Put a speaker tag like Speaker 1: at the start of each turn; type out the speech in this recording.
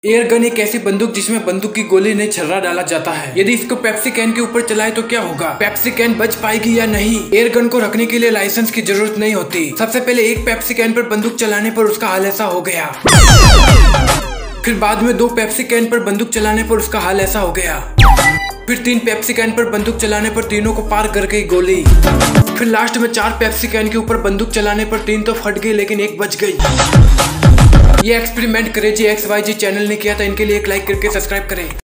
Speaker 1: Air gun एक ऐसी बंदूक जिसमें बंदूक की गोली नहीं छर्रा डाला जाता है। यदि इसको पेप्सी कैन के ऊपर चलाए तो क्या होगा? पेप्सी कैन बच पाएगी या नहीं? एयर गन को रखने के लिए लाइसेंस की जरूरत नहीं होती। सबसे पहले एक पेप्सी कैन पर बंदूक चलाने पर उसका हाल ऐसा हो गया, फिर बाद में 2 पेप्सी कैन पर बंदूक चलाने पर उसका हाल ऐसा हो गया, फिर 3 पेप्सी कैन पर बंदूक चलाने पर तीनों को पार कर गई गोली, फिर लास्ट में 4 पेप्सी कैन के ऊपर बंदूक चलाने पर 3 तो फट गई लेकिन 1 बच गई। ये एक्सपेरिमेंट क्रेजी XYZ चैनल ने किया था। इनके लिए एक लाइक करके सब्सक्राइब करें।